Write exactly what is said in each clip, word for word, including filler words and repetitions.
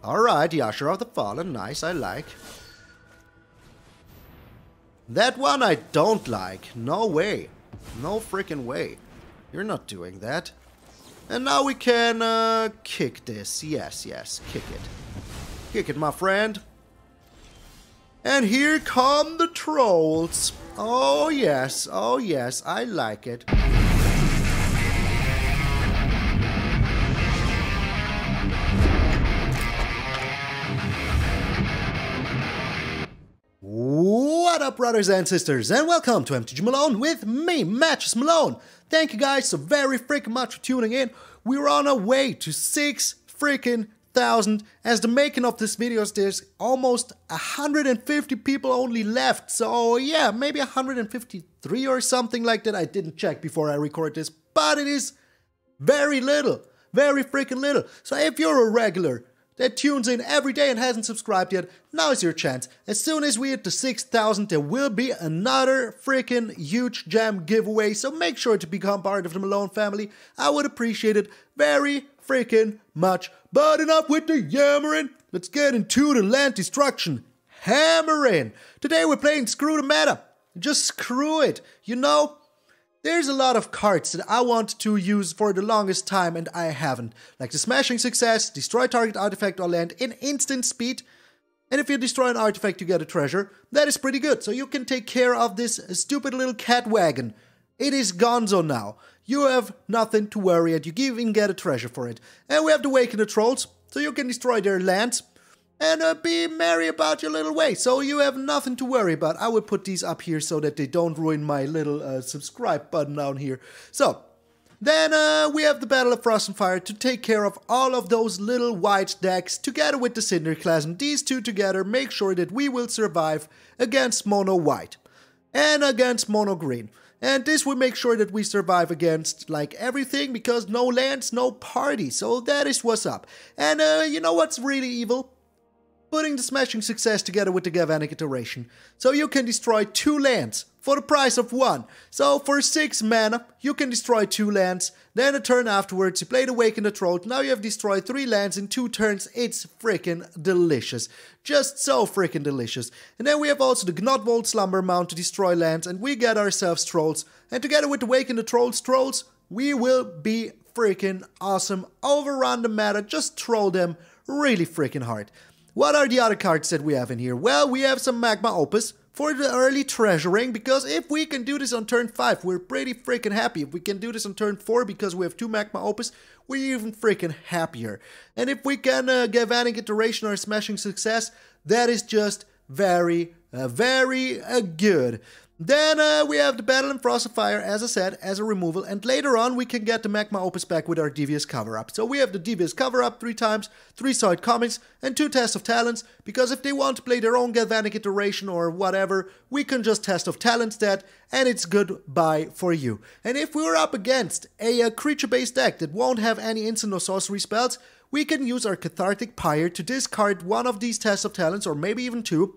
Alright, the Usher of the Fallen. Nice, I like. That one I don't like. No way. No freaking way. You're not doing that. And now we can uh, kick this. Yes, yes, kick it. Kick it, my friend. And here come the trolls. Oh yes, oh yes, I like it. What up, brothers and sisters, and welcome to M T G Malone with me, Matches Malone. Thank you guys so very freaking much for tuning in. We're on our way to six freaking thousand. As the making of this video, there's almost one hundred fifty people only left. So yeah, maybe one hundred fifty-three or something like that. I didn't check before I record this, but it is very little, very freaking little. So if you're a regular that tunes in every day and hasn't subscribed yet, now's your chance. As soon as we hit the six thousand, there will be another freaking huge gem giveaway, so make sure to become part of the Malone family. I would appreciate it very freaking much. But enough with the yammering, let's get into the land destruction. Hammering! Today we're playing Screw the Meta. Just screw it, you know? There's a lot of cards that I want to use for the longest time and I haven't. Like the Smashing Success, destroy target artifact or land in instant speed. And if you destroy an artifact you get a treasure. That is pretty good, so you can take care of this stupid little cat wagon. It is gonzo now. You have nothing to worry and you even get a treasure for it. And we have the Awaken the Trolls, so you can destroy their lands. And uh, be merry about your little way, so you have nothing to worry about. I will put these up here so that they don't ruin my little uh, subscribe button down here. So, then uh, we have the Battle of Frost and Fire to take care of all of those little white decks together with the Cinderclasm. These two together make sure that we will survive against Mono White and against Mono Green. And this will make sure that we survive against, like, everything, because no lands, no party. So that is what's up. And uh, you know what's really evil? Putting the Smashing Success together with the Galvanic Iteration. So you can destroy two lands for the price of one. So for six mana, you can destroy two lands. Then a turn afterwards, you play the Awaken the Troll. Now you have destroyed three lands in two turns. It's freaking delicious. Just so freaking delicious. And then we have also the Gnotvold Slumber Mount to destroy lands. And we get ourselves Trolls. And together with the Awaken the Trolls, Trolls, we will be freaking awesome. Overrun the meta, just troll them really freaking hard. What are the other cards that we have in here? Well, we have some Magma Opus for the early treasuring, because if we can do this on turn five, we're pretty freaking happy. If we can do this on turn four because we have two Magma Opus, we're even freaking happier. And if we can uh, Galvanic Iteration or Smashing Success, that is just very, uh, very uh, good. Then uh, we have the Battle in Frost and Fire, as I said, as a removal. And later on, we can get the Magma Opus back with our Devious Cover-Up. So we have the Devious Cover-Up three times, three Side Comics, and two Tests of Talents. Because if they want to play their own Galvanic Iteration or whatever, we can just Test of Talents that, and it's goodbye for you. And if we're up against a, a creature-based deck that won't have any instant or sorcery spells, we can use our Cathartic Pyre to discard one of these Tests of Talents, or maybe even two,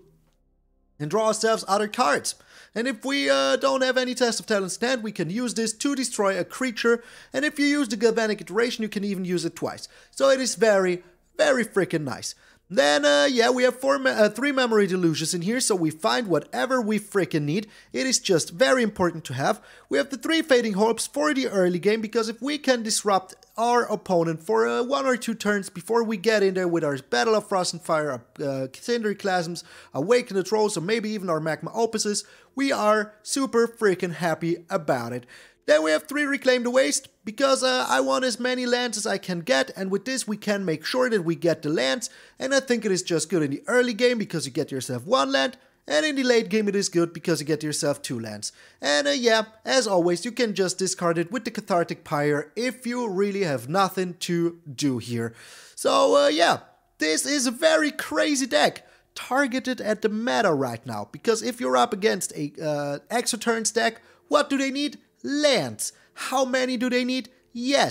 and draw ourselves other cards. And if we uh, don't have any Test of Talents in hand, we can use this to destroy a creature. And if you use the Galvanic Iteration, you can even use it twice. So it is very, very freaking nice. Then, uh, yeah, we have four me uh, three Memory Delusions in here, so we find whatever we freaking need. It is just very important to have. We have the three Fading Hopes for the early game, because if we can disrupt our opponent for uh, one or two turns before we get in there with our Battle of Frost and Fire, uh, Cinderclasms, Awaken the Trolls, or maybe even our Magma Opuses, we are super freaking happy about it. Then we have three Reclaim the Waste, because uh, I want as many lands as I can get, and with this we can make sure that we get the lands, and I think it is just good in the early game because you get yourself one land, and in the late game it is good because you get yourself two lands. And uh, yeah, as always, you can just discard it with the Cathartic Pyre if you really have nothing to do here. So uh, yeah, this is a very crazy deck, targeted at the meta right now, because if you're up against a uh, Exoturns deck, what do they need? Lands. How many do they need? Yes.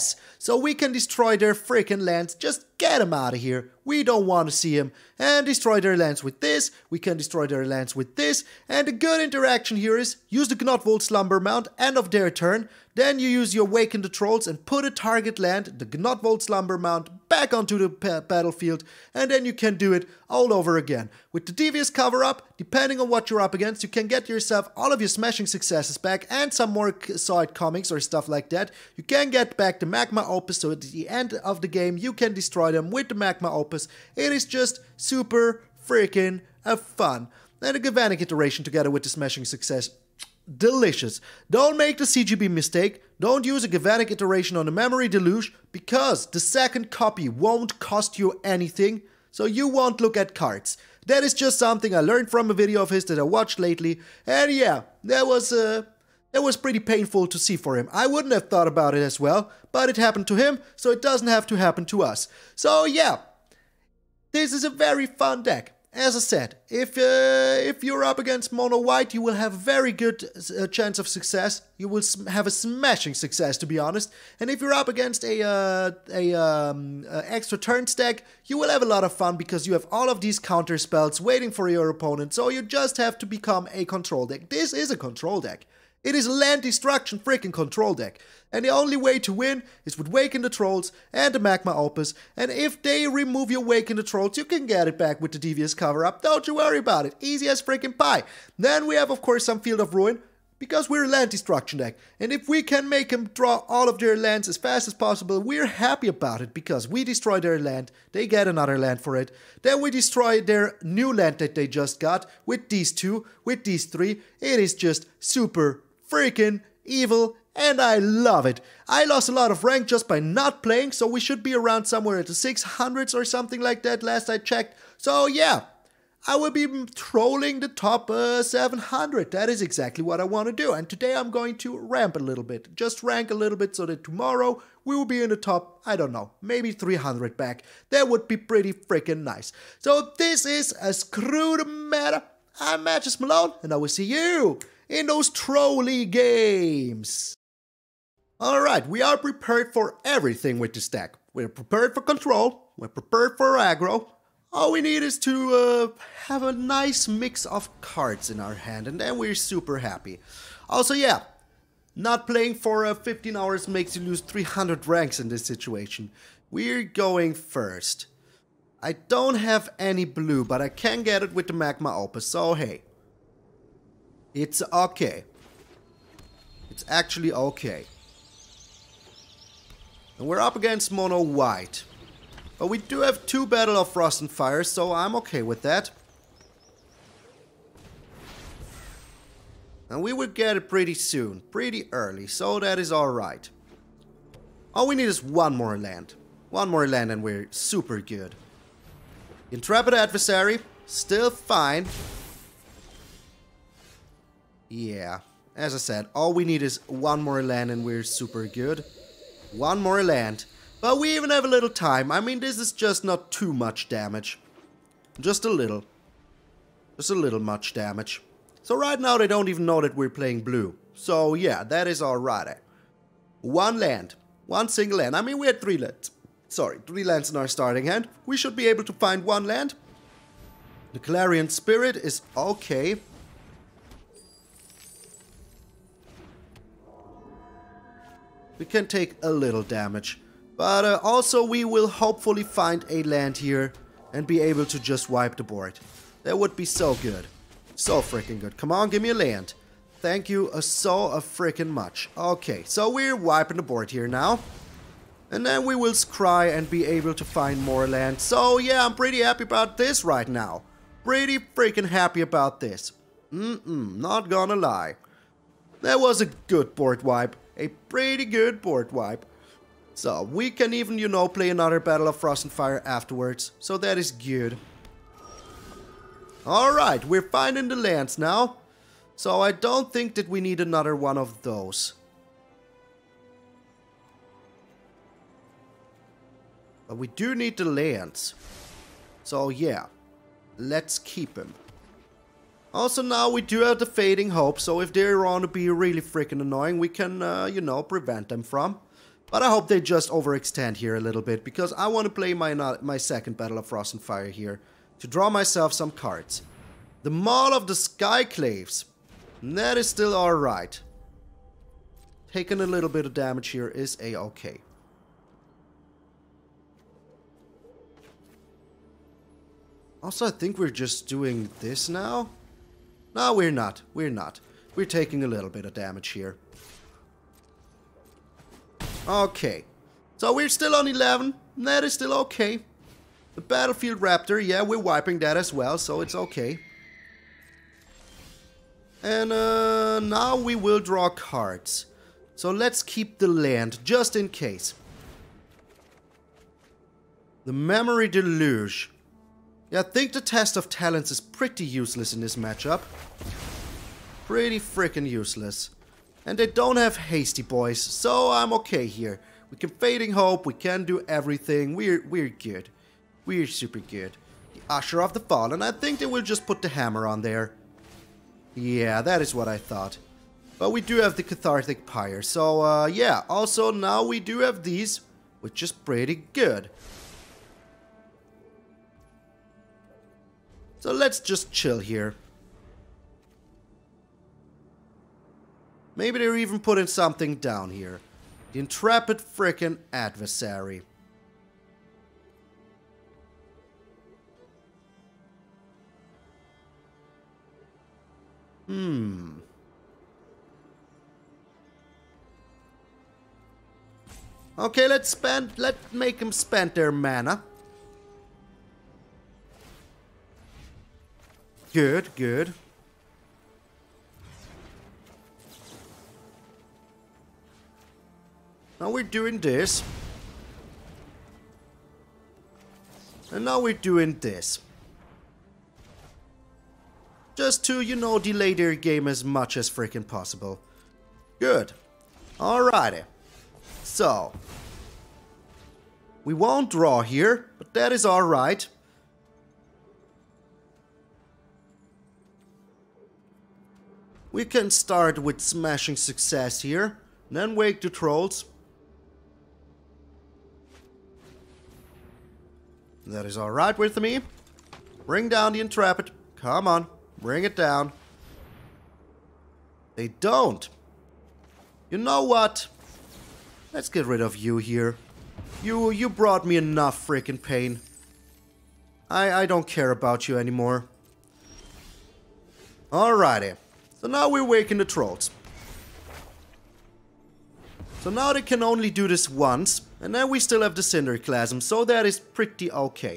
So we can destroy their freaking lands. Just get them out of here. We don't want to see them. And destroy their lands with this. We can destroy their lands with this. And the good interaction here is use the Gnotvold Slumber Mound end of their turn. Then you use your Awaken the Trolls and put a target land, the Gnotvold Slumber Mound, back onto the battlefield. And then you can do it all over again. With the Devious Cover-Up, depending on what you're up against, you can get yourself all of your smashing successes back and some more side comics or stuff like that. You can get back the Magma Opus, so at the end of the game you can destroy them with the Magma Opus. It is just super freaking uh, fun. And a Galvanic iteration together with the smashing success. Delicious. Don't make the C G B mistake. Don't use a Galvanic iteration on the Memory Deluge because the second copy won't cost you anything, so you won't look at cards. That is just something I learned from a video of his that I watched lately, and yeah, that was uh, that was pretty painful to see for him. I wouldn't have thought about it as well, but it happened to him, so it doesn't have to happen to us. So yeah, this is a very fun deck. As I said, if uh, if you're up against Mono White, you will have a very good uh, chance of success. You will have a smashing success, to be honest. And if you're up against a uh, a um, uh, extra turn stack, you will have a lot of fun because you have all of these counter spells waiting for your opponent. So you just have to become a control deck. This is a control deck. It is a land destruction freaking control deck. And the only way to win is with Awaken the Trolls and the Magma Opus. And if they remove your Awaken the Trolls, you can get it back with the Devious Cover-Up. Don't you worry about it. Easy as freaking pie. Then we have, of course, some Field of Ruin, because we're a land destruction deck. And if we can make them draw all of their lands as fast as possible, we're happy about it, because we destroy their land, they get another land for it. Then we destroy their new land that they just got with these two, with these three. It is just super freaking evil, and I love it. I lost a lot of rank just by not playing, so we should be around somewhere at the six hundreds or something like that last I checked. So yeah, I will be trolling the top uh, seven hundred. That is exactly what I want to do. And today I'm going to ramp a little bit. Just rank a little bit so that tomorrow we will be in the top, I don't know, maybe three hundred back. That would be pretty freaking nice. So this is a Screw the Meta. I'm Matches Malone, and I will see you in those trolley games. Alright, we are prepared for everything with this deck. We're prepared for control, we're prepared for aggro. All we need is to uh, have a nice mix of cards in our hand, and then we're super happy. Also, yeah, not playing for uh, fifteen hours makes you lose three hundred ranks in this situation. We're going first. I don't have any blue, but I can get it with the Magma Opus, so hey. It's okay. It's actually okay. And we're up against Mono White. But we do have two Battle of Frost and Fire, so I'm okay with that. And we will get it pretty soon, pretty early, so that is alright. All we need is one more land. One more land and we're super good. Intrepid Adversary, still fine. Yeah, as I said, all we need is one more land and we're super good. One more land. But we even have a little time. I mean, this is just not too much damage. Just a little. Just a little much damage. So right now they don't even know that we're playing blue. So yeah, that is alright. One land. One single land. I mean, we had three lands. Sorry, three lands in our starting hand. We should be able to find one land. The Clarion Spirit is okay. We can take a little damage. But uh, also we will hopefully find a land here and be able to just wipe the board. That would be so good. So freaking good. Come on, give me a land. Thank you uh, so uh, freaking much. Okay, so we're wiping the board here now. And then we will scry and be able to find more land. So yeah, I'm pretty happy about this right now. Pretty freaking happy about this. Mm-mm, not gonna lie. That was a good board wipe. A pretty good board wipe. So we can even, you know, play another Battle of Frost and Fire afterwards. So that is good. Alright, we're finding the lands now. So I don't think that we need another one of those. But we do need the lands. So yeah, let's keep them. Also now we do have the Fading Hope, so if they're on to be really freaking annoying, we can, uh, you know, prevent them from. But I hope they just overextend here a little bit, because I want to play my, my second Battle of Frost and Fire here to draw myself some cards. The Maul of the Skyclaves. That is still alright. Taking a little bit of damage here is a-okay. Also, I think we're just doing this now. No, we're not. We're not. We're taking a little bit of damage here. Okay. So we're still on eleven. That is still okay. The Battlefield Raptor, yeah, we're wiping that as well, so it's okay. And uh, now we will draw cards. So let's keep the land, just in case. The Memory Deluge. Yeah, I think the Test of Talents is pretty useless in this matchup. Pretty freaking useless. And they don't have Hasty Boys, so I'm okay here. We can Fading Hope, we can do everything. We're, we're good. We're super good. The Usher of the Fallen, I think they will just put the hammer on there. Yeah, that is what I thought. But we do have the Cathartic Pyre, so uh, yeah. Also, now we do have these, which is pretty good. So let's just chill here. Maybe they're even putting something down here. The Intrepid frickin' Adversary. Hmm. Okay, let's spend, let's make them spend their mana. Good, good. Now we're doing this. And now we're doing this. Just to, you know, delay their game as much as freaking possible. Good. Alrighty. So. We won't draw here, but that is alright. We can start with Smashing Success here, and then Wake the Trolls. That is alright with me. Bring down the Intrepid. Come on, bring it down. They don't. You know what? Let's get rid of you here. You you brought me enough freaking pain. I, I don't care about you anymore. Alrighty. So now we're waking the Trolls. So now they can only do this once. And then we still have the Cinderclasm. So that is pretty okay.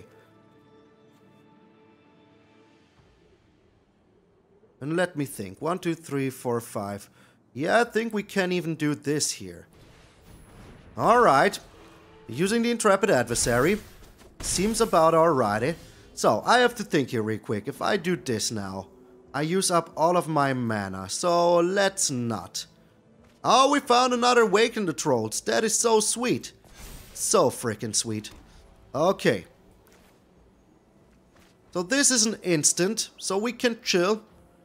And let me think. One, two, three, four, five. Yeah, I think we can even do this here. Alright. Using the Intrepid Adversary. Seems about alrighty. So, I have to think here real quick. If I do this now, I use up all of my mana. So, let's not. Oh, we found another Waken the Trolls. That is so sweet. So freaking sweet. Okay. So this is an instant. So we can chill.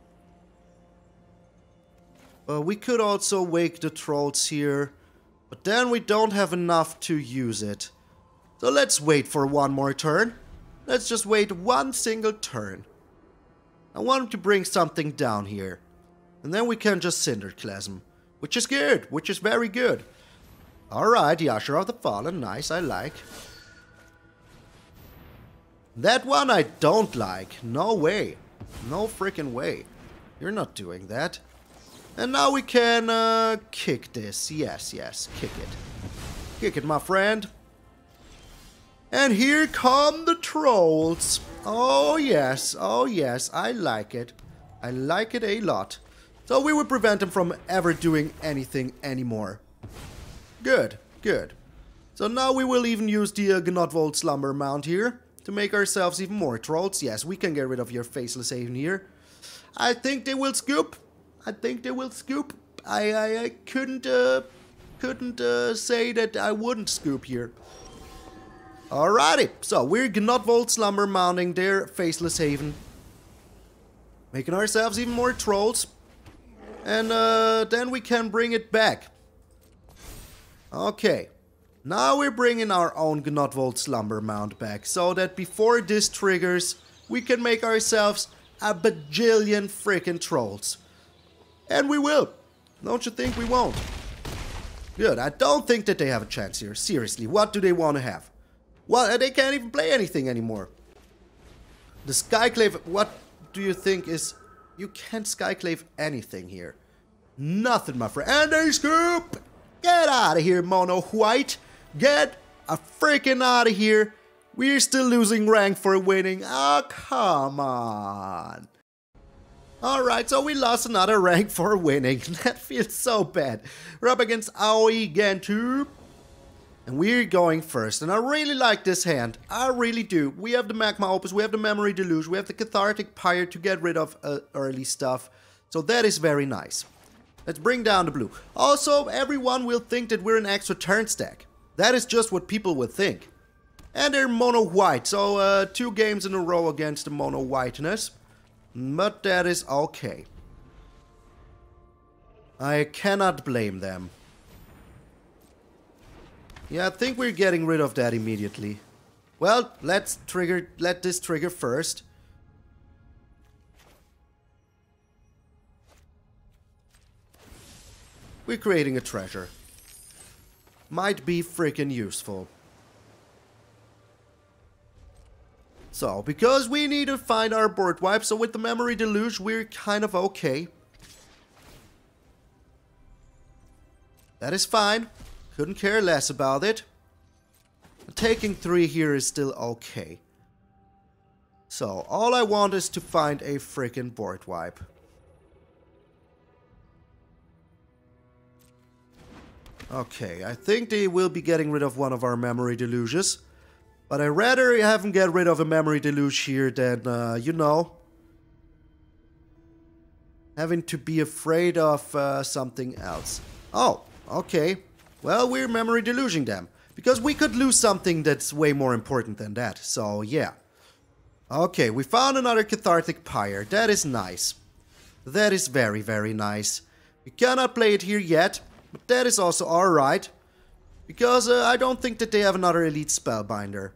Uh, we could also Wake the Trolls here. But then we don't have enough to use it. So let's wait for one more turn. Let's just wait one single turn. I want to bring something down here. And then we can just Cinderclasm. Which is good. Which is very good. Alright, the Usher of the Fallen. Nice, I like. That one I don't like. No way. No freaking way. You're not doing that. And now we can uh, kick this. Yes, yes, kick it. Kick it, my friend. And here come the Trolls. Oh yes, oh yes, I like it. I like it a lot. So we will prevent them from ever doing anything anymore. Good, good. So now we will even use the uh, Gnotvold Slumber Mount here to make ourselves even more Trolls. Yes, we can get rid of your Faceless Haven here. I think they will scoop. I think they will scoop. I I, I couldn't uh, couldn't uh, say that I wouldn't scoop here. Alrighty, so we're Gnotvold Slumber mounting their Faceless Haven, making ourselves even more Trolls, and uh, then we can bring it back. Okay, Now we're bringing our own Gnotvold Slumber Mount back, so that before this triggers, we can make ourselves a bajillion freaking trolls. And we will. Don't you think we won't? Good, I don't think that they have a chance here. Seriously, what do they want to have? Well, they can't even play anything anymore. The Skyclave, what do you think is... You can't Skyclave anything here. Nothing, my friend. And they scoop! Get out of here, Mono White! Get a freaking out of here! We're still losing rank for winning. Oh, come on. Alright, so we lost another rank for winning. That feels so bad. We're up against Aoi Gentu. And we're going first. And I really like this hand. I really do. We have the Magma Opus, we have the Memory Deluge, we have the Cathartic Pyre to get rid of uh, early stuff. So that is very nice. Let's bring down the blue. Also, everyone will think that we're an extra turn stack. That is just what people will think. And they're mono white, so uh, two games in a row against the mono whiteness. But that is okay. I cannot blame them. Yeah, I think we're getting rid of that immediately. Well, let's trigger, let this trigger first. We're creating a treasure. Might be freaking useful. So, because we need to find our board wipe, so with the Memory Deluge, we're kind of okay. That is fine. Couldn't care less about it. Taking three here is still okay. So, all I want is to find a freaking board wipe. Okay, I think they will be getting rid of one of our Memory Deluges. But I'd rather have them get rid of a Memory Deluge here than, uh, you know, having to be afraid of uh, something else. Oh, okay. Well, we're Memory Deluging them. Because we could lose something that's way more important than that. So, yeah. Okay, we found another Cathartic Pyre. That is nice. That is very, very nice. We cannot play it here yet. But that is also alright. Because uh, I don't think that they have another Elite Spellbinder.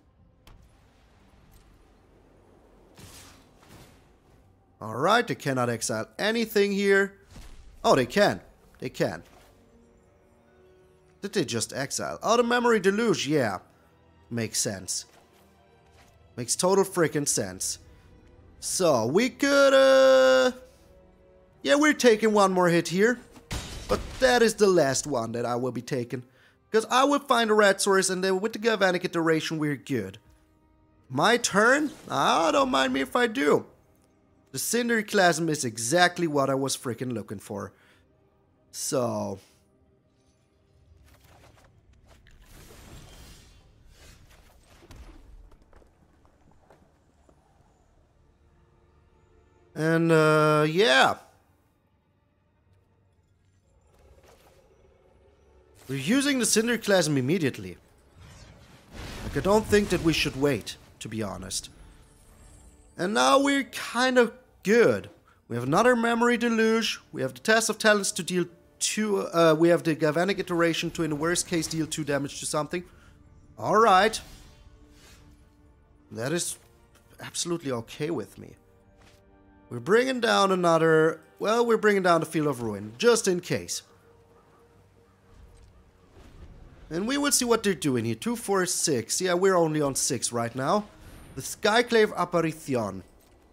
Alright, they cannot exile anything here. Oh, they can. They can. Did they just exile? Oh, the Memory Deluge, yeah. Makes sense. Makes total freaking sense. So, we could, uh... yeah, we're taking one more hit here. But that is the last one that I will be taking. Because I will find a red source and then with the Galvanic Iteration we're good. My turn? Ah, don't mind me if I do. The Cinderclasm is exactly what I was freaking looking for. So... And, uh, yeah. We're using the Cinderclasm immediately. Like, I don't think that we should wait, to be honest. And now we're kind of good. We have another Memory Deluge. We have the Test of Talents to deal two... Uh, we have the Galvanic Iteration to, in the worst case, deal two damage to something. Alright. That is absolutely okay with me. We're bringing down another... Well, we're bringing down the Field of Ruin, just in case. And we will see what they're doing here. two, four, six. Yeah, we're only on six right now. The Skyclave Apparition.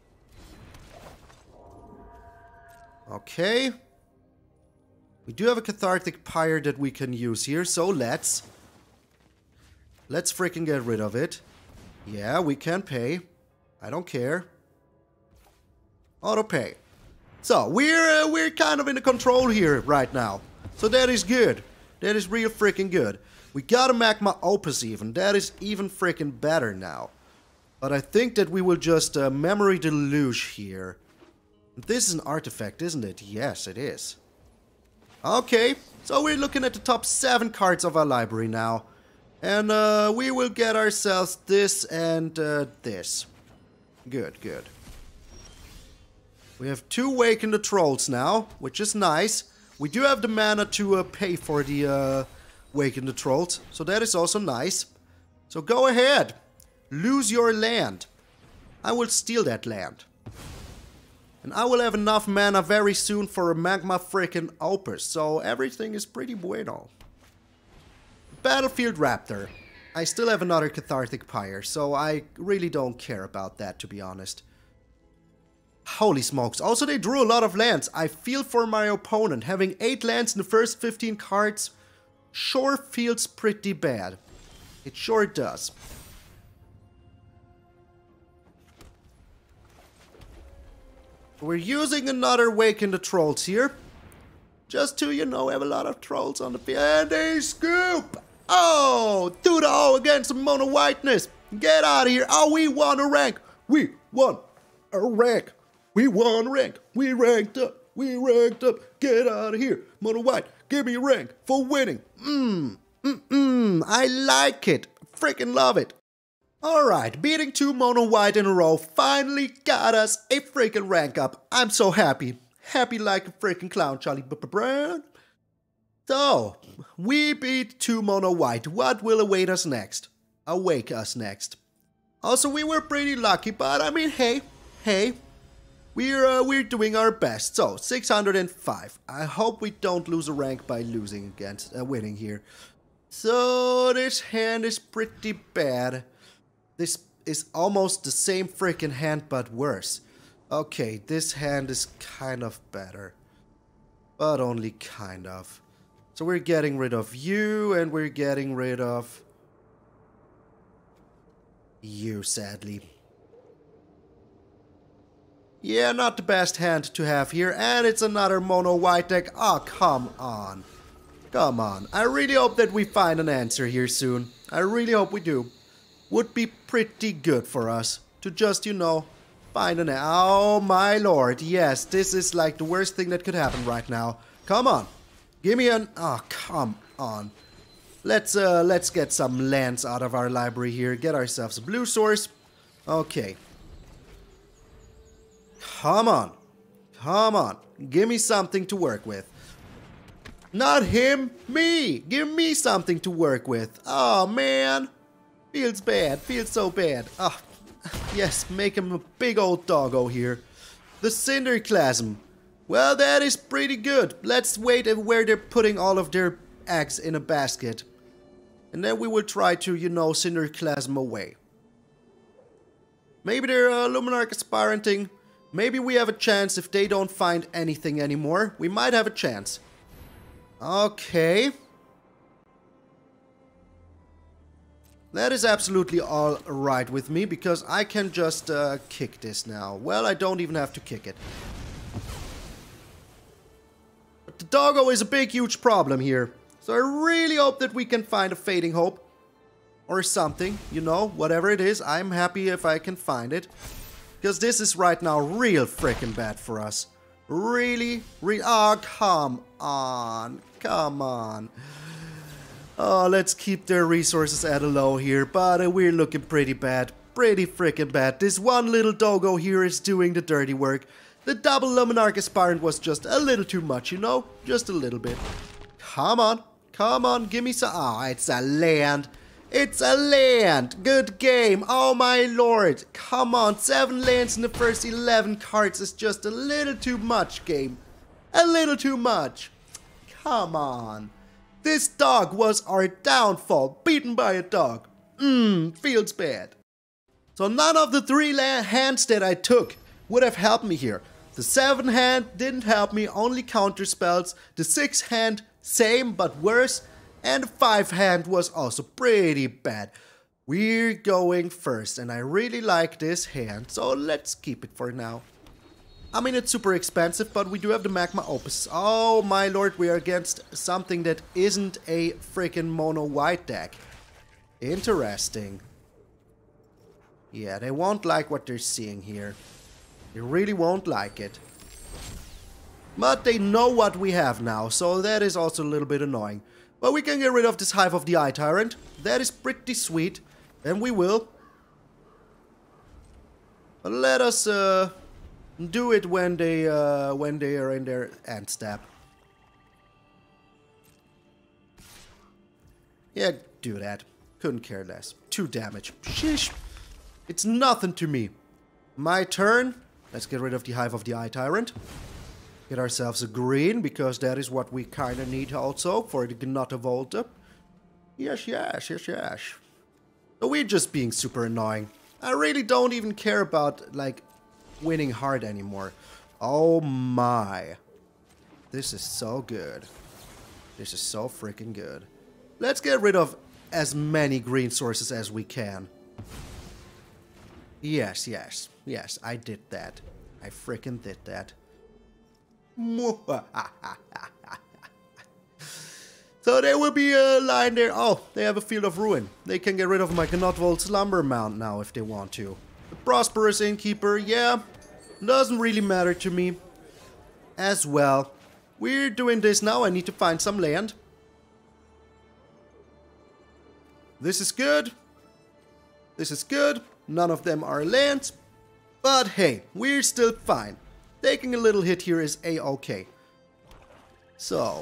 Okay. We do have a Cathartic Pyre that we can use here, so let's... Let's freaking get rid of it. Yeah, we can pay. I don't care. Auto pay. So, we're, uh, we're kind of in the control here right now. So that is good. That is real freaking good. We got a Magma Opus even. That is even freaking better now. But I think that we will just uh, Memory Deluge here. This is an artifact, isn't it? Yes, it is. Okay, so we're looking at the top seven cards of our library now. And uh, we will get ourselves this and uh, this. Good, good. We have two Wake in the Trolls now, which is nice. We do have the mana to uh, pay for the uh, Waken the Trolls. So that is also nice. So go ahead. Lose your land. I will steal that land. And I will have enough mana very soon for a Magma frickin' Opus. So everything is pretty bueno. Battlefield Raptor. I still have another Cathartic Pyre, so I really don't care about that, to be honest. Holy smokes. Also, they drew a lot of lands. I feel for my opponent. Having eight lands in the first fifteen cards sure feels pretty bad. It sure does. We're using another Waken the Trolls here. Just to, you know, have a lot of trolls on the field. And they scoop! Oh, two to oh against the mono whiteness. Get out of here. Oh, we won a rank. We won a rank. We won a rank. We ranked up. We ranked up. Get out of here. Mono white, give me a rank for winning. Mmm. Mmm. Mmm. I like it. Freaking love it. Alright, beating two mono white in a row finally got us a freaking rank up. I'm so happy. Happy like a freaking clown, Charlie Brown. So, we beat two mono white. What will await us next? Awake us next. Also, we were pretty lucky, but I mean, hey, hey, we're uh, we're doing our best. So, six hundred five. I hope we don't lose a rank by losing against uh, winning here. So, this hand is pretty bad. This is almost the same freaking hand, but worse. Okay, this hand is kind of better, but only kind of. So we're getting rid of you, and we're getting rid of you, sadly. Yeah, not the best hand to have here, and it's another mono white deck. Oh, come on. Come on. I really hope that we find an answer here soon. I really hope we do. Would be pretty good for us to just, you know, find an... Oh, my lord. Yes, this is like the worst thing that could happen right now. Come on. Give me an... Oh, come on. Let's, uh, let's get some lands out of our library here. Get ourselves a blue source. Okay. Come on. Come on. Give me something to work with. Not him. Me. Give me something to work with. Oh, man. Feels bad. Feels so bad. Oh, yes. Make him a big old doggo here. The Cinderclasm. Well, that is pretty good. Let's wait at where they're putting all of their eggs in a basket. And then we will try to, you know, Cinderclasm away. Maybe they're uh, Luminarch aspiranting. Maybe we have a chance if they don't find anything anymore. We might have a chance. Okay. That is absolutely all right with me, because I can just uh, kick this now. Well, I don't even have to kick it. But the doggo is a big, huge problem here. So I really hope that we can find a Fading Hope. Or something, you know, whatever it is. I'm happy if I can find it. Because this is right now real freaking bad for us. Really? Re- oh, come on. Come on. Oh, let's keep their resources at a low here, but uh, we're looking pretty bad. Pretty freaking bad. This one little doggo here is doing the dirty work. The double Luminarch Aspirant was just a little too much, you know? Just a little bit. Come on. Come on, give me some... Oh, it's a land. It's a land. Good game. Oh my lord. Come on, seven lands in the first eleven cards is just a little too much, game. A little too much. Come on. This dog was our downfall, beaten by a dog. Mmm, feels bad. So none of the three hands that I took would have helped me here. The seven hand didn't help me, only counter spells. The six hand, same but worse. And the five hand was also pretty bad. We're going first, and I really like this hand, so let's keep it for now. I mean, it's super expensive, but we do have the Magma Opus. Oh my lord, we are against something that isn't a freaking mono white deck. Interesting. Yeah, they won't like what they're seeing here. They really won't like it. But they know what we have now, so that is also a little bit annoying. But we can get rid of this Hive of the Eye Tyrant. That is pretty sweet. And we will. But let us, uh... do it when they uh, when they are in their end step. Yeah, do that. Couldn't care less. Two damage. Sheesh. It's nothing to me. My turn. Let's get rid of the Hive of the Eye Tyrant. Get ourselves a green, because that is what we kind of need also for the Gnota Volta. Yes, yes, yes, yes. So we're just being super annoying. I really don't even care about, like, winning hard anymore. Oh my. This is so good. This is so freaking good. Let's get rid of as many green sources as we can. Yes, yes, yes, I did that. I freaking did that. So there will be a line there. Oh, they have a Field of Ruin. They can get rid of my Gnotvold Slumber Mount now if they want to. The Prosperous Innkeeper, yeah, doesn't really matter to me. As well. We're doing this now. I need to find some land. This is good. This is good. None of them are lands. But hey, we're still fine. Taking a little hit here is a-okay. So,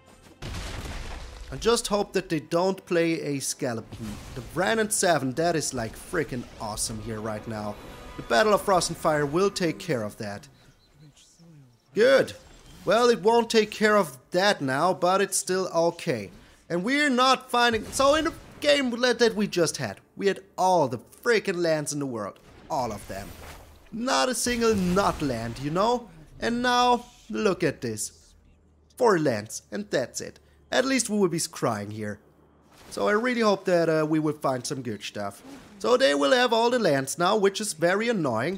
I just hope that they don't play a Skeleton. The Wrenn and seven, that is like freaking awesome here right now. The Battle of Frost and Fire will take care of that. Good. Well, it won't take care of that now, but it's still okay. And we're not finding... So in the game that we just had, we had all the freaking lands in the world. All of them. Not a single not land, you know? And now, look at this. Four lands, and that's it. At least we will be crying here. So I really hope that uh, we will find some good stuff. So they will have all the lands now, which is very annoying.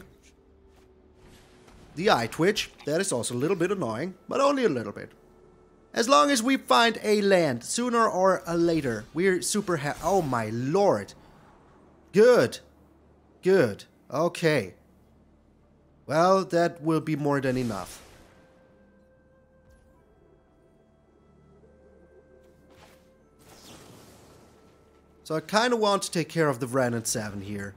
The Eye Twitch, that is also a little bit annoying, but only a little bit. As long as we find a land, sooner or later, we're super happy. Oh my lord. Good. Good. Okay. Well, that will be more than enough. So I kind of want to take care of the Wrenn and seven here.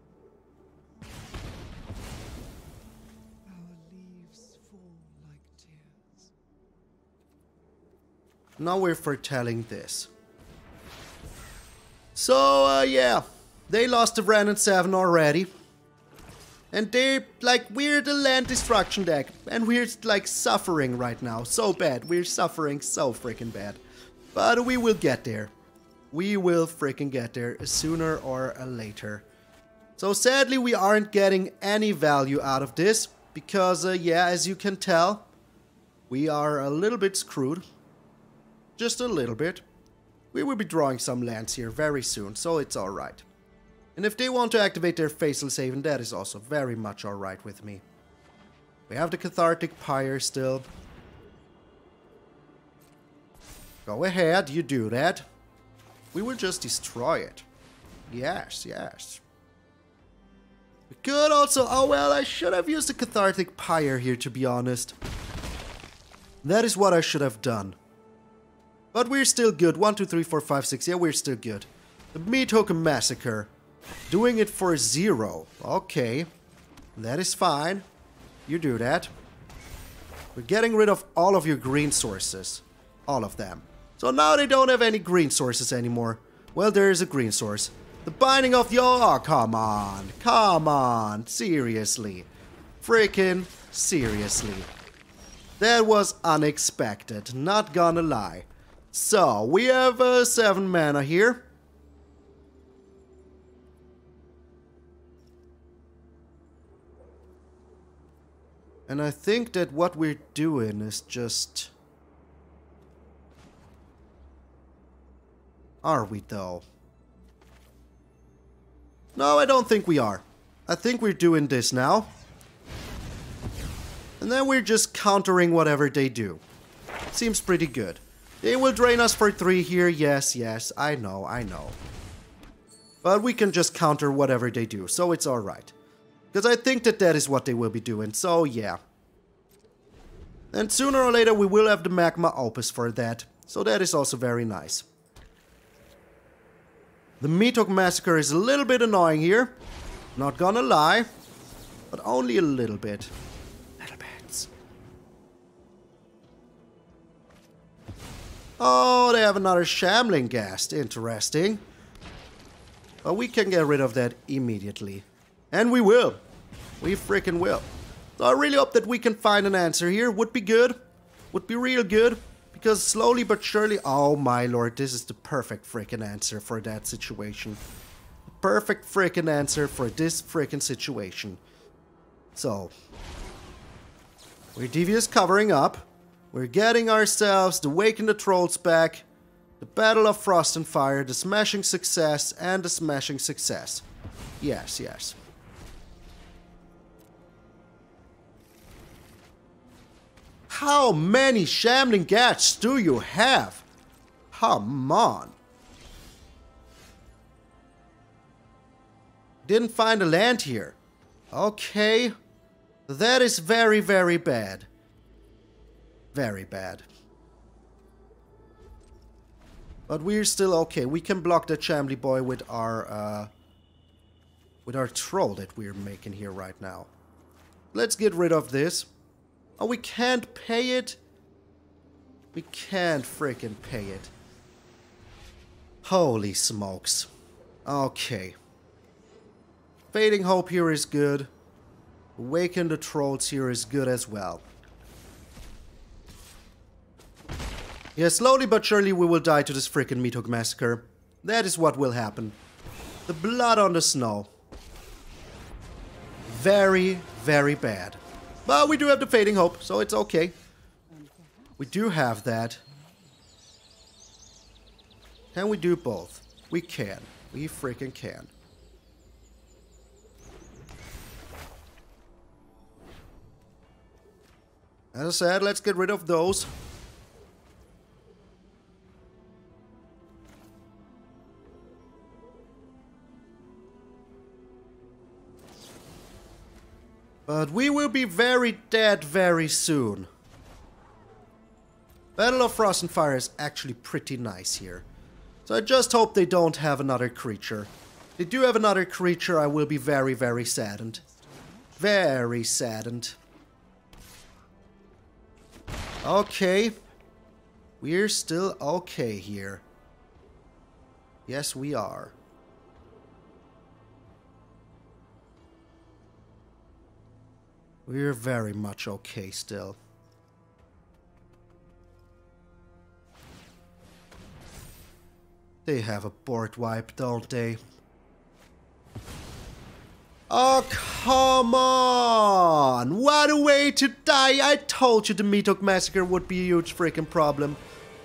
Now we're foretelling this. So, uh, yeah. They lost the Wrenn and seven already. And they're, like, we're the land destruction deck. And we're, like, suffering right now. So bad. We're suffering so freaking bad. But we will get there. We will freaking get there sooner or later. So sadly, we aren't getting any value out of this. Because, uh, yeah, as you can tell, we are a little bit screwed. Just a little bit. We will be drawing some lands here very soon, so it's alright. And if they want to activate their Faceless Haven, that is also very much alright with me. We have the Cathartic Pyre still. Go ahead, you do that. We will just destroy it. Yes, yes. We could also... Oh well, I should have used the Cathartic Pyre here, to be honest. That is what I should have done. But we're still good. One, two, three, four, five, six. Yeah, we're still good. The Meathook Massacre. Doing it for zero. Okay. That is fine. You do that. We're getting rid of all of your green sources. All of them. So now they don't have any green sources anymore. Well, there is a green source. The Binding of the... Oh, come on. Come on. Seriously. Freaking seriously. That was unexpected. Not gonna lie. So, we have uh, seven mana here. And I think that what we're doing is just... Are we though? No, I don't think we are. I think we're doing this now. And then we're just countering whatever they do. Seems pretty good. They will drain us for three here. Yes, yes, I know, I know. But we can just counter whatever they do, so it's alright. Because I think that that is what they will be doing, so yeah. And sooner or later we will have the Magma Opus for that. So that is also very nice. The Meathook Massacre is a little bit annoying here. Not gonna lie. But only a little bit. Little bits. Oh, they have another Shambling Ghast. Interesting. But we can get rid of that immediately. And we will. We freaking will. So I really hope that we can find an answer here. Would be good. Would be real good. Because slowly but surely... Oh my lord, this is the perfect freaking answer for that situation. Perfect freaking answer for this freaking situation. So... we're devious covering up. We're getting ourselves the Waken the Trolls back, the Battle of Frost and Fire, the Smashing Success, and the Smashing Success. Yes, yes. How many Shambling Ghasts do you have? Come on. Didn't find a land here. Okay. That is very, very bad. Very bad. But we're still okay. We can block the Shambly Boy with our uh, with our troll that we're making here right now. Let's get rid of this. Oh, we can't pay it. We can't freaking pay it. Holy smokes. Okay. Fading Hope here is good. Awaken the Trolls here is good as well. Yeah, slowly but surely we will die to this freaking Meathook Massacre. That is what will happen. The blood on the snow. Very, very bad. But we do have the Fading Hope, so it's okay. We do have that. Can we do both? We can. We freaking can. As I said, let's get rid of those. But we will be very dead very soon. Battle of Frost and Fire is actually pretty nice here. So I just hope they don't have another creature. If they do have another creature, I will be very, very saddened. Very saddened. Okay. We're still okay here. Yes, we are. We're very much okay still. They have a board wipe, don't they? Oh, come on! What a way to die! I told you the Meathook Massacre would be a huge freaking problem.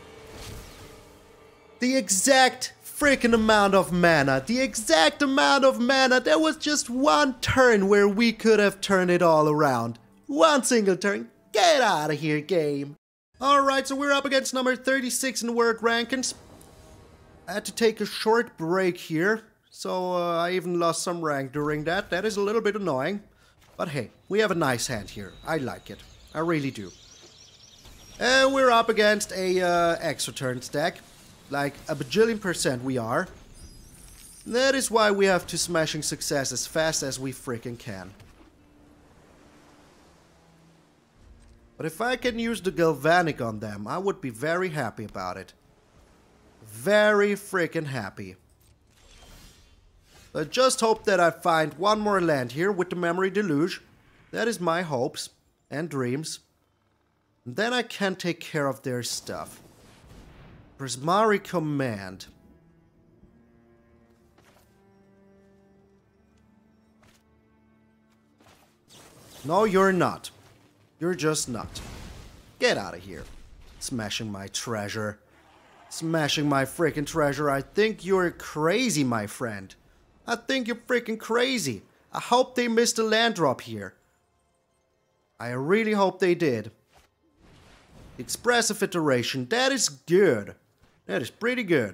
The exact freaking amount of mana. The exact amount of mana. There was just one turn where we could have turned it all around. One single turn. Get out of here, game. Alright, so we're up against number thirty-six in the world rankings. I had to take a short break here. So uh, I even lost some rank during that. That is a little bit annoying. But hey, we have a nice hand here. I like it. I really do. And we're up against a uh, Exoturn stack. Like a bajillion percent we are. That is why we have to Smashing Success as fast as we freaking can. But if I can use the Galvanic on them, I would be very happy about it. Very freaking happy. I just hope that I find one more land here with the Memory Deluge. That is my hopes and dreams. And then I can take care of their stuff. Prismari Command. No, you're not. You're just not. Get out of here. Smashing my treasure. Smashing my freaking treasure. I think you're crazy, my friend. I think you're freaking crazy. I hope they missed a land drop here. I really hope they did. Expressive Iteration. That is good. That is pretty good.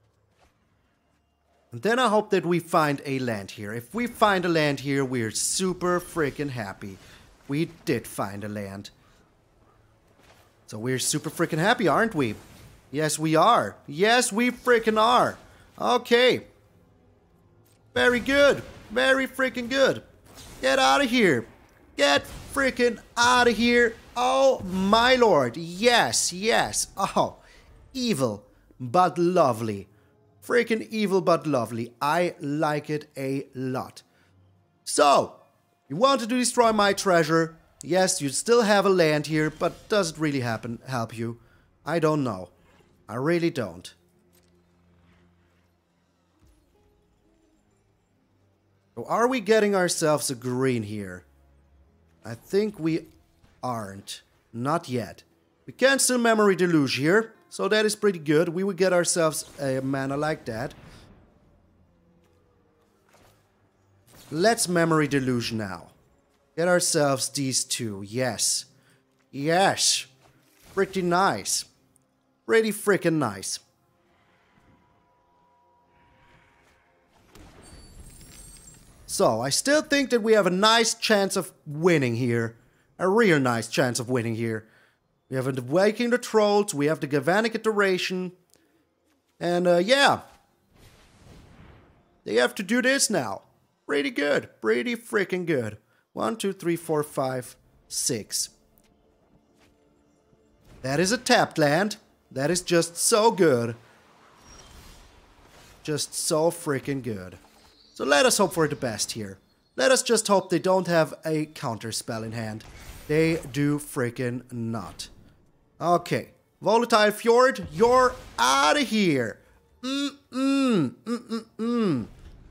And then I hope that we find a land here. If we find a land here, we're super freaking happy. We did find a land. So we're super freaking happy, aren't we? Yes, we are. Yes, we freaking are. Okay. Very good. Very freaking good. Get out of here. Get freaking out of here. Oh, my lord. Yes, yes. Oh. evil, but lovely. Freaking evil, but lovely. I like it a lot. So, you wanted to destroy my treasure. Yes, you still have a land here, but does it really happen, help you? I don't know. I really don't. So are we getting ourselves a green here? I think we aren't. Not yet. We can still memory deluge here, so that is pretty good. We will get ourselves a mana like that. Let's memory deluge now. Get ourselves these two. Yes. Yes. Pretty nice. Pretty freaking nice. So, I still think that we have a nice chance of winning here. A real nice chance of winning here. We have the Waking the Trolls, we have the Galvanic Iteration. And uh, yeah. They have to do this now. Pretty good. Pretty freaking good. One, two, three, four, five, six. That is a tapped land. That is just so good. Just so freaking good. So let us hope for the best here. Let us just hope they don't have a counter spell in hand. They do freaking not. Okay. Volatile Fjord, you're out of here. Mm-mm. Mm-mm-mm.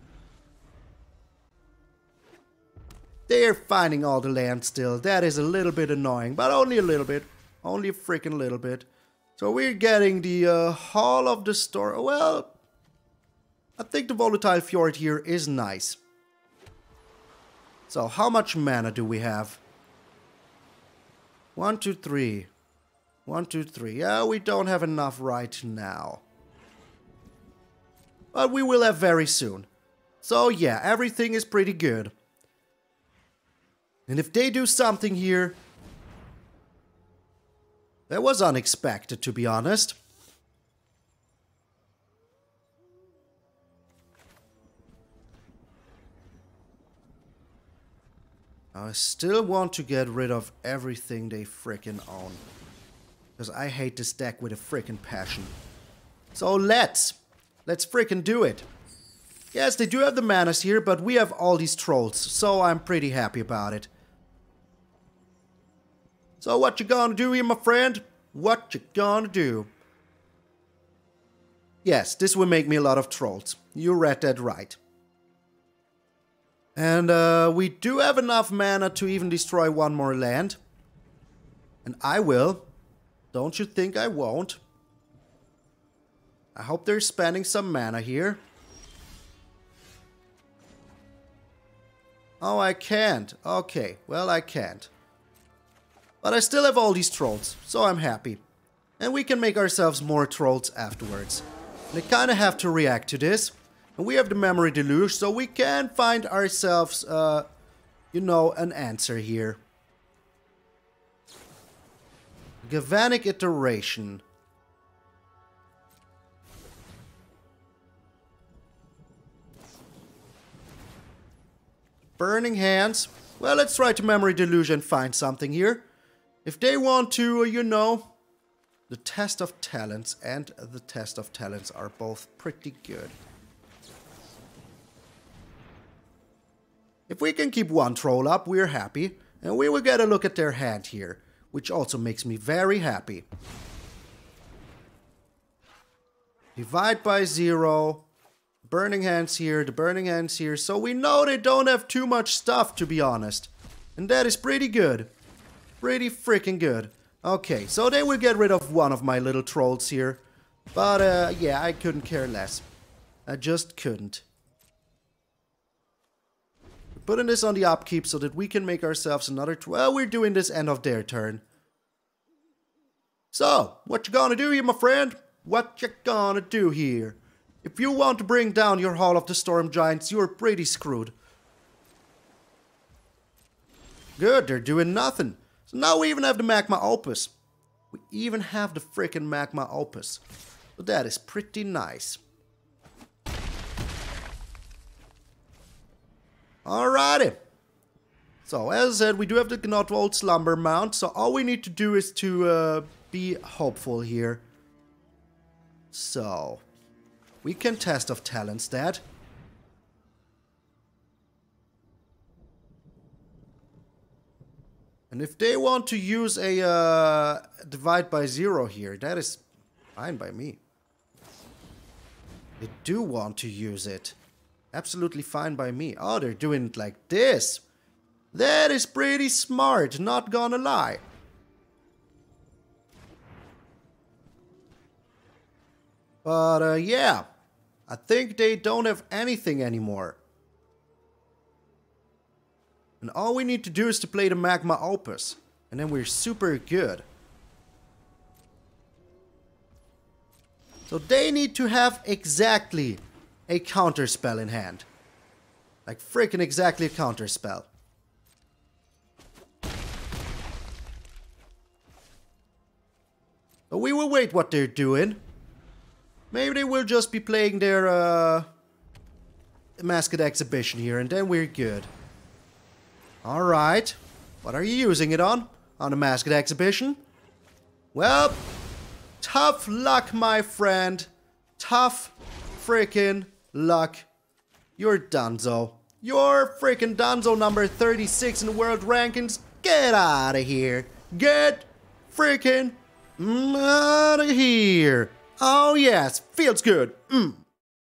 They're finding all the land still. That is a little bit annoying, but only a little bit. Only a freaking little bit. So we're getting the uh, Hall of the Storm. Well, I think the Volatile Fjord here is nice. So how much mana do we have? One, two, three. One, two, three. Yeah, we don't have enough right now. But we will have very soon. So yeah, everything is pretty good. And if they do something here... That was unexpected, to be honest. I still want to get rid of everything they frickin' own. Because I hate this deck with a frickin' passion. So let's. Let's frickin' do it. Yes, they do have the manas here, but we have all these trolls. So I'm pretty happy about it. So what you gonna do here, my friend? What you gonna do? Yes, this will make me a lot of trolls. You read that right. And uh, we do have enough mana to even destroy one more land. And I will. Don't you think I won't? I hope they're spending some mana here. Oh, I can't. Okay, well, I can't. But I still have all these trolls, so I'm happy. And we can make ourselves more trolls afterwards. And I kind of have to react to this. And we have the memory deluge, so we can find ourselves, uh, you know, an answer here. Galvanic Iteration. Burning Hands. Well, let's try to memory deluge and find something here. If they want to, you know, the Test of Talents and the Test of Talents are both pretty good. If we can keep one troll up, we're happy. And we will get a look at their hand here, which also makes me very happy. Divide by zero. Burning Hands here, the Burning Hands here. So we know they don't have too much stuff, to be honest. And that is pretty good. Pretty freaking good. Okay, so they will get rid of one of my little trolls here. But, uh, yeah, I couldn't care less. I just couldn't. We're putting this on the upkeep so that we can make ourselves another... Well, we're doing this end of their turn. So, what you gonna do here, my friend? What you gonna do here? If you want to bring down your Hall of the Storm Giants, you're pretty screwed. Good, they're doing nothing. So now we even have the Magma Opus. We even have the freaking Magma Opus. So that is pretty nice. Alrighty. So as I said, we do have the Gnotvold Slumber Mount. So all we need to do is to uh, be hopeful here. So, we can test of talents that. And if they want to use a uh, divide by zero here, that is fine by me. They do want to use it. Absolutely fine by me. Oh, they're doing it like this. That is pretty smart, not gonna lie. But uh, yeah, I think they don't have anything anymore. And all we need to do is to play the Magma Opus. And then we're super good. So they need to have exactly a counterspell in hand. Like freaking exactly a counterspell. So we will wait what they're doing. Maybe they will just be playing their uh, Masked Exhibition here and then we're good. Alright, what are you using it on? On a Masked Exhibition? Well, tough luck, my friend. Tough freaking luck. You're donezo. You're freaking donezo number thirty-six in the world rankings. Get out of here. Get freaking out of here. Oh yes, feels good. Mm.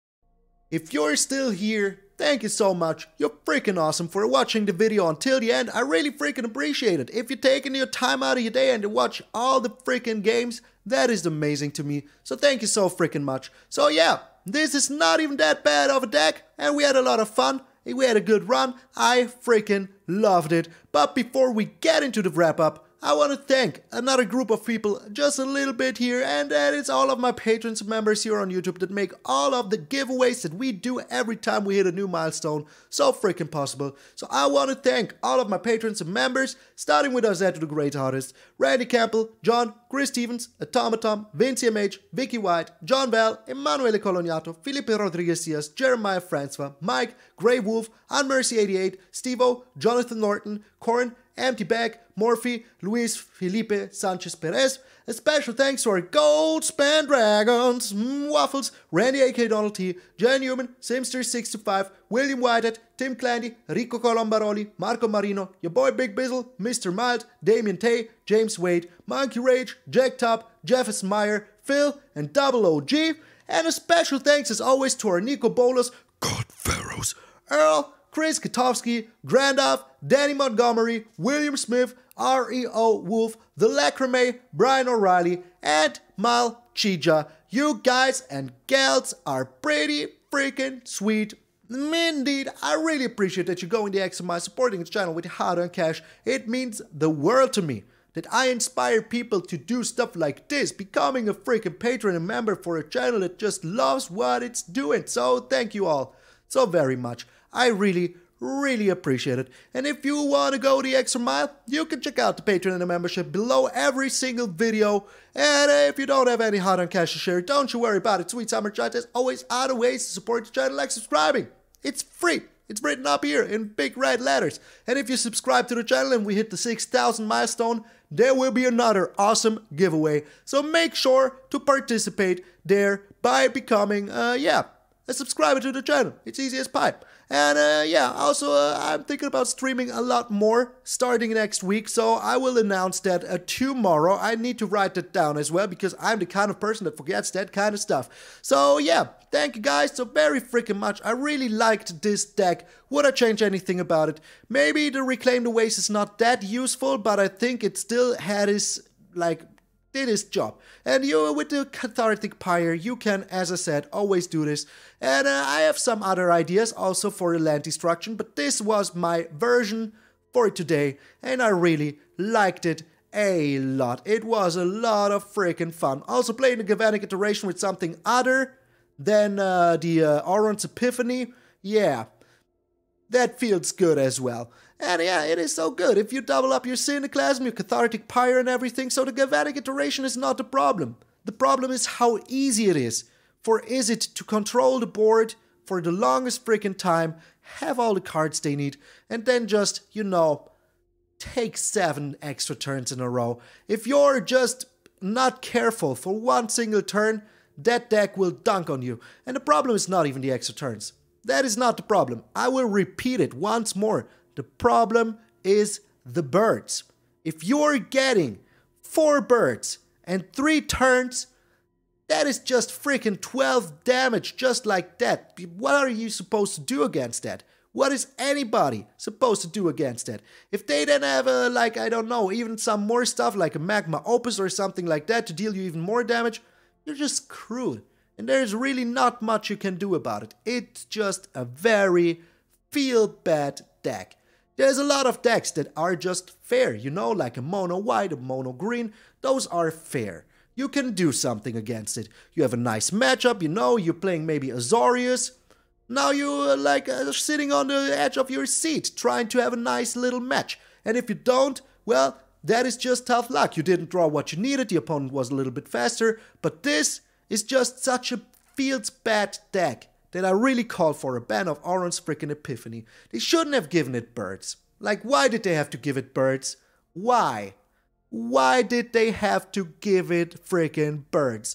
If you're still here, thank you so much. You're freaking awesome for watching the video until the end. I really freaking appreciate it. If you're taking your time out of your day and to watch all the freaking games, that is amazing to me. So thank you so freaking much. So yeah, this is not even that bad of a deck and we had a lot of fun. We had a good run. I freaking loved it. But before we get into the wrap up, I want to thank another group of people just a little bit here, and that is all of my patrons and members here on YouTube that make all of the giveaways that we do every time we hit a new milestone so freaking possible. So I want to thank all of my patrons and members, starting with Azeto the Great Artist, Randy Campbell, John, Chris Stevens, Automaton, Vinci M H, Vicky White, John Bell, Emanuele Coloniato, Felipe Rodriguez Diaz, Jeremiah Francois, Mike, Grey Wolf, Unmercy eighty-eight, Stevo, Jonathan Norton, Corin, Empty Bag, Morphe, Luis Felipe Sanchez Perez. A special thanks to our Gold Span Dragons, mm, Waffles, Randy A K Donald T, Jen Newman, Simster sixty-five, William Whitehead, Tim Clandy, Rico Colombaroli, Marco Marino, your boy Big Bizzle, Mister Mild, Damien Tay, James Wade, Monkey Rage, Jack Top, Jefferson Meyer, Phil, and Double O G. And a special thanks as always to our Nico Bolas, God Pharaohs, Earl, Chris Katowski, Grandolph, Danny Montgomery, William Smith, R E O Wolf, The Lacrame, Brian O'Reilly, and Mal Chija. You guys and gals are pretty freaking sweet. Indeed, I really appreciate that you go in the extra mile supporting this channel with hard-earned cash. It means the world to me that I inspire people to do stuff like this, becoming a freaking patron and member for a channel that just loves what it's doing. So thank you all so very much. I really, really appreciate it. And if you want to go the extra mile, you can check out the Patreon and the membership below every single video. And if you don't have any hard-earned cash to share, don't you worry about it. Sweet Summer Chat, there's always other ways to support the channel, like subscribing. It's free. It's written up here in big red letters. And if you subscribe to the channel and we hit the six thousand milestone, there will be another awesome giveaway. So make sure to participate there by becoming, uh, yeah, a subscriber to the channel. It's easy as pie. And uh, yeah, also uh, I'm thinking about streaming a lot more starting next week, so I will announce that uh, tomorrow. I need to write that down as well because I'm the kind of person that forgets that kind of stuff. So yeah, thank you guys so very freaking much. I really liked this deck. Would I change anything about it? Maybe the Reclaim the Waste is not that useful, but I think it still had its, like, did his job. And you, with the Cathartic Pyre, you can, as I said, always do this. And uh, I have some other ideas also for the land destruction, but this was my version for today, and I really liked it a lot. It was a lot of freaking fun. Also playing the Galvanic Iteration with something other than uh, the uh, Auron's Epiphany, yeah, that feels good as well. And yeah, it is so good. If you double up your Syneclasm, your Cathartic Pyre and everything, so the Galvanic Iteration is not the problem. The problem is how easy it is for Izzet to control the board for the longest freaking time, have all the cards they need, and then just, you know, take seven extra turns in a row. If you're just not careful for one single turn, that deck will dunk on you. And the problem is not even the extra turns. That is not the problem. I will repeat it once more. The problem is the birds. If you're getting four birds and three turns, that is just freaking twelve damage just like that. What are you supposed to do against that? What is anybody supposed to do against that? If they then have a, like, I don't know, even some more stuff like a Magma Opus or something like that to deal you even more damage, you're just screwed. And there's really not much you can do about it. It's just a very feel-bad deck. There's a lot of decks that are just fair, you know, like a mono white, a mono green. Those are fair. You can do something against it. You have a nice matchup, you know, you're playing maybe Azorius. Now you're like uh, sitting on the edge of your seat, trying to have a nice little match. And if you don't, well, that is just tough luck. You didn't draw what you needed, the opponent was a little bit faster, but this is just such a feels bad deck that I really call for a ban of Auron's freaking Epiphany. They shouldn't have given it birds. Like, why did they have to give it birds? Why? Why did they have to give it freaking birds?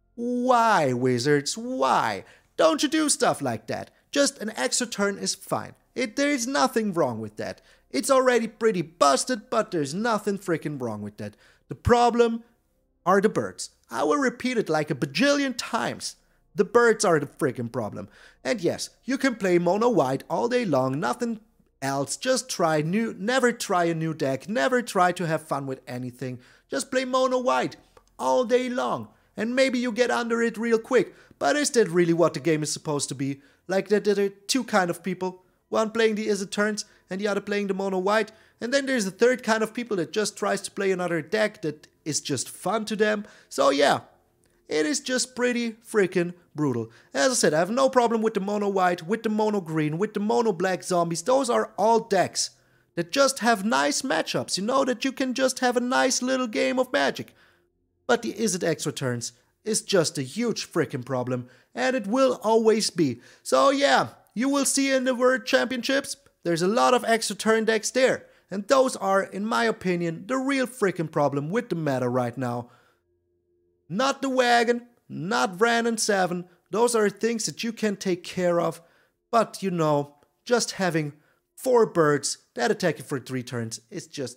Why, Wizards? Why? Don't you do stuff like that? Just an extra turn is fine. It, there is nothing wrong with that. It's already pretty busted, but there's nothing freaking wrong with that. The problem are the birds. I will repeat it like a bajillion times. The birds are the freaking problem. And yes, you can play mono white all day long, nothing else. Just try new, never try a new deck, never try to have fun with anything. Just play mono white all day long. And maybe you get under it real quick. But is that really what the game is supposed to be? Like that there are two kind of people. One playing the Izzet turns and the other playing the mono white. And then there's a third kind of people that just tries to play another deck that is just fun to them. So yeah, it is just pretty freaking brutal. As I said, I have no problem with the mono white, with the mono green, with the mono black zombies. Those are all decks that just have nice matchups. You know, that you can just have a nice little game of Magic. But the Izzet extra turns is just a huge freaking problem, and it will always be. So yeah, you will see in the World Championships, there's a lot of extra turn decks there. And those are, in my opinion, the real freaking problem with the meta right now. Not the wagon, not Wrenn and Seven. Those are things that you can take care of. But, you know, just having four birds that attack you for three turns is just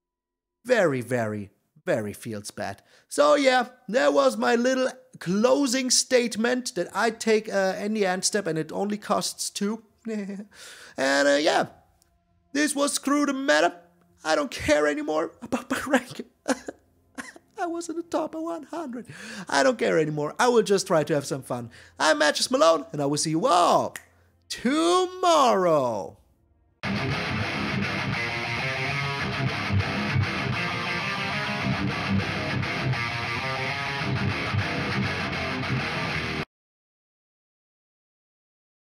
very, very, very feels bad. So yeah, that was my little closing statement that I take uh, any end step and it only costs two. And uh, yeah, this was Screw the Meta. I don't care anymore about my rank. I was in the top of one hundred. I don't care anymore. I will just try to have some fun. I'm Matches Malone, and I will see you all tomorrow.